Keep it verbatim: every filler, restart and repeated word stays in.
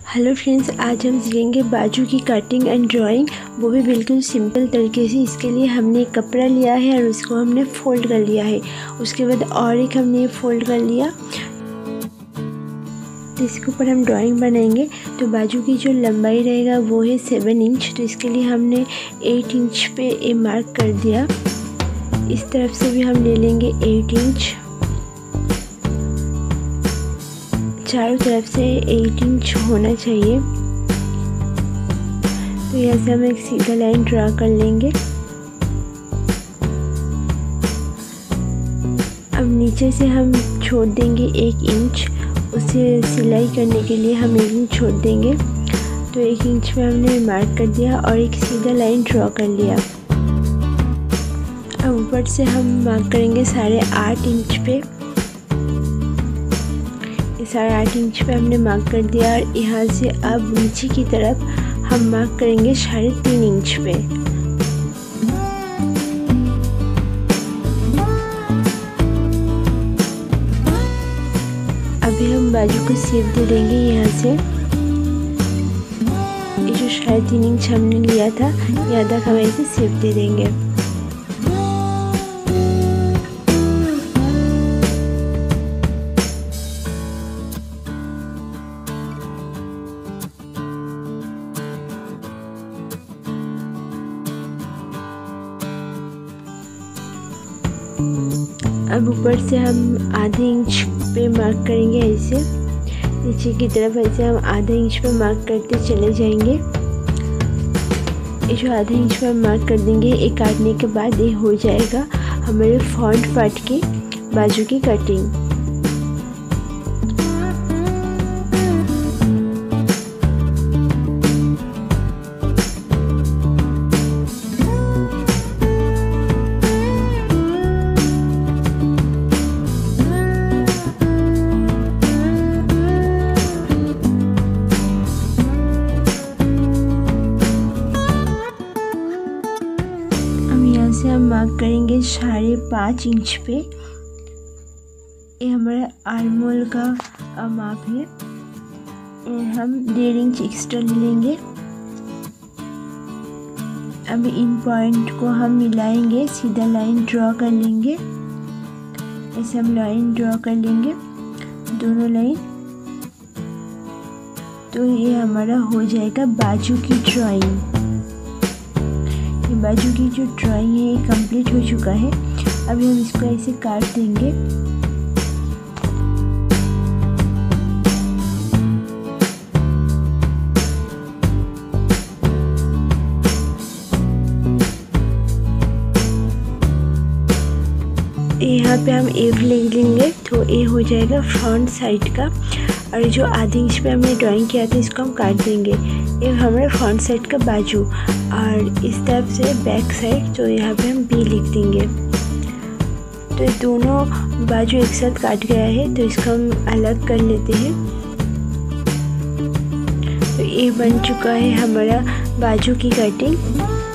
Hello friends, आज हम सीखेंगे बाजू की कटिंग एंड ड्राइंग, वो भी बिल्कुल सिंपल तरीके से। इसके लिए हमने एक कपड़ा लिया है और उसको हमने फ़ोल्ड कर लिया है। उसके बाद और एक हमने फ़ोल्ड कर लिया, तो इसके ऊपर हम ड्राइंग बनाएंगे। तो बाजू की जो लंबाई रहेगा वो है सेवन इंच। तो इसके लिए हमने एट इंच पे ए मार्क कर दिया। इस तरफ से भी हम ले लेंगे एट इंच, चारों तरफ से एट इंच होना चाहिए। तो यहाँ से हम एक सीधा लाइन ड्रा कर लेंगे। अब नीचे से हम छोड़ देंगे एक इंच, उसे सिलाई करने के लिए हम एक इंच छोड़ देंगे। तो एक इंच में हमने मार्क कर दिया और एक सीधा लाइन ड्रा कर लिया। अब ऊपर से हम मार्क करेंगे साढ़े आठ इंच पे। साढ़े आठ इंच पे हमने मार्क कर दिया और यहाँ से अब नीचे की तरफ हम मार्क करेंगे साढ़े तीन इंच पे। अभी हम बाजू को शेप दे देंगे। यहाँ से ये जो साढ़े तीन इंच हमने लिया था, यहाँ तक हम ऐसे शेप दे देंगे। अब ऊपर से हम आधे इंच पे मार्क करेंगे, ऐसे नीचे की तरफ ऐसे हम आधे इंच पे मार्क करते चले जाएंगे। ये जो आधे इंच पे हम मार्क कर देंगे, ये काटने के बाद ये हो जाएगा हमारे फ्रंट पार्ट की बाजू की कटिंग। से हम मार्क करेंगे साढ़े पाँच इंच पे। ये हमारा आर्मोल का माप है। हम डेढ़ इंच एक्स्ट्रा ले लेंगे। अब इन पॉइंट को हम मिलाएंगे, सीधा लाइन ड्रॉ कर लेंगे। ऐसे हम लाइन ड्रॉ कर लेंगे, दोनों लाइन। तो ये हमारा हो जाएगा बाजू की ड्राइंग। बाजू की जो ड्राइंग है ये कंप्लीट हो चुका है। अभी हम इसको ऐसे काट देंगे। यहाँ पे हम ए ले लेंगे, तो ए हो जाएगा फ्रंट साइड का। और जो आधे इंच पे हमने ड्राइंग किया था, इसको हम काट देंगे। ये हमारे फ्रंट साइड का बाजू, और इस तरफ से बैक साइड, तो यहाँ पे हम बी लिख देंगे। तो ये दोनों बाजू एक साथ काट गया है, तो इसको हम अलग कर लेते हैं। तो ये बन चुका है हमारा बाजू की कटिंग।